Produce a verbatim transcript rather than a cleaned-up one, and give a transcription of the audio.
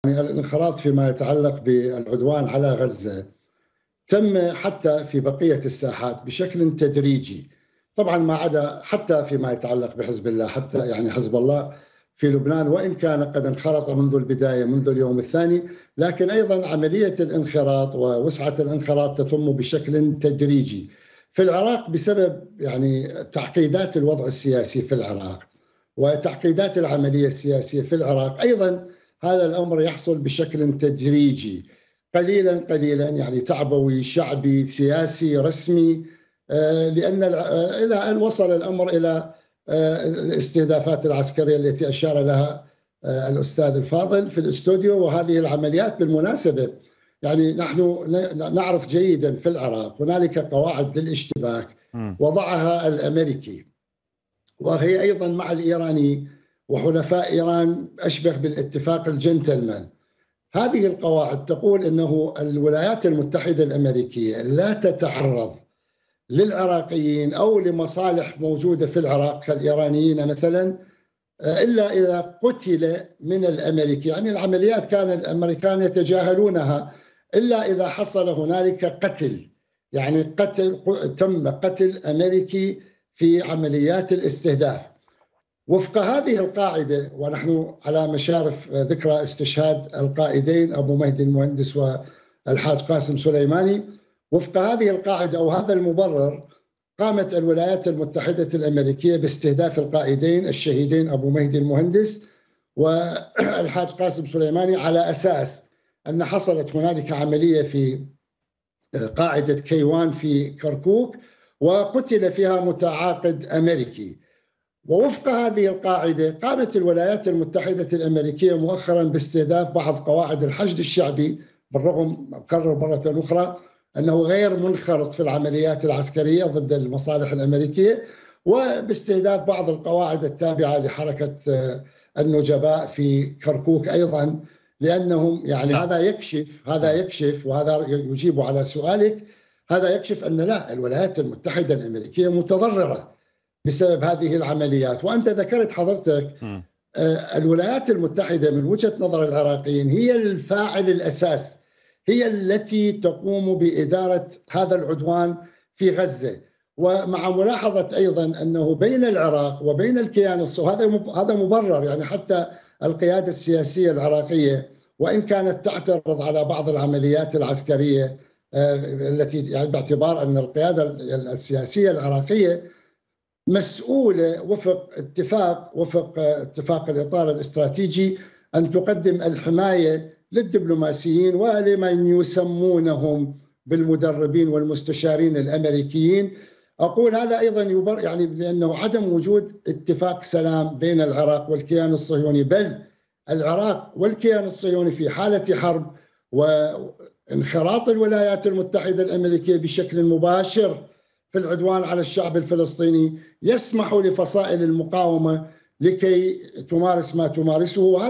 الانخراط فيما يتعلق بالعدوان على غزة تم حتى في بقية الساحات بشكل تدريجي، طبعا ما عدا حتى فيما يتعلق بحزب الله، حتى يعني حزب الله في لبنان وإن كان قد انخرط منذ البداية منذ اليوم الثاني، لكن أيضا عملية الانخراط ووسعة الانخراط تتم بشكل تدريجي. في العراق بسبب يعني تعقيدات الوضع السياسي في العراق وتعقيدات العملية السياسية في العراق، أيضا هذا الأمر يحصل بشكل تدريجي قليلا قليلا، يعني تعبوي شعبي سياسي رسمي، لأن إلى أن وصل الأمر إلى الاستهدافات العسكرية التي أشار لها الأستاذ الفاضل في الاستوديو. وهذه العمليات بالمناسبة يعني نحن نعرف جيدا في العراق هنالك قواعد للاشتباك وضعها الأمريكي، وهي أيضا مع الإيراني وحلفاء إيران أشبه بالاتفاق الجنتلمان. هذه القواعد تقول أنه الولايات المتحدة الأمريكية لا تتعرض للعراقيين أو لمصالح موجودة في العراق كالإيرانيين مثلا إلا إذا قتل من الأمريكي، يعني العمليات كان الأمريكان يتجاهلونها إلا إذا حصل هنالك قتل، يعني قتل تم قتل أمريكي في عمليات الاستهداف. وفق هذه القاعدة، ونحن على مشارف ذكرى استشهاد القائدين أبو مهدي المهندس والحاج قاسم سليماني، وفق هذه القاعدة أو هذا المبرر قامت الولايات المتحدة الأمريكية باستهداف القائدين الشهيدين أبو مهدي المهندس والحاج قاسم سليماني على أساس أن حصلت هنالك عملية في قاعدة كيوان في كركوك وقتل فيها متعاقد أمريكي. ووفق هذه القاعدة قامت الولايات المتحدة الأمريكية مؤخرا باستهداف بعض قواعد الحشد الشعبي، بالرغم أكرر مرة أخرى أنه غير منخرط في العمليات العسكرية ضد المصالح الأمريكية، وباستهداف بعض القواعد التابعة لحركة النجباء في كركوك أيضا، لأنهم يعني لا. هذا يكشف هذا يكشف وهذا يجيب على سؤالك، هذا يكشف أن لا، الولايات المتحدة الأمريكية متضررة بسبب هذه العمليات. وأنت ذكرت حضرتك م. الولايات المتحدة من وجهة نظر العراقيين هي الفاعل الأساس، هي التي تقوم بإدارة هذا العدوان في غزة. ومع ملاحظة أيضا أنه بين العراق وبين الكيان الصهيوني هذا هذا مبرر، يعني حتى القيادة السياسية العراقية وإن كانت تعترض على بعض العمليات العسكرية التي يعني باعتبار أن القيادة السياسية العراقية مسؤولة وفق اتفاق وفق اتفاق الإطار الاستراتيجي أن تقدم الحماية للدبلوماسيين ولمن يسمونهم بالمدربين والمستشارين الأمريكيين. أقول هذا أيضا يبر يعني لأنه عدم وجود اتفاق سلام بين العراق والكيان الصهيوني، بل العراق والكيان الصهيوني في حالة حرب، وانخراط الولايات المتحدة الأمريكية بشكل مباشر في العدوان على الشعب الفلسطيني يسمح لفصائل المقاومة لكي تمارس ما تمارسه.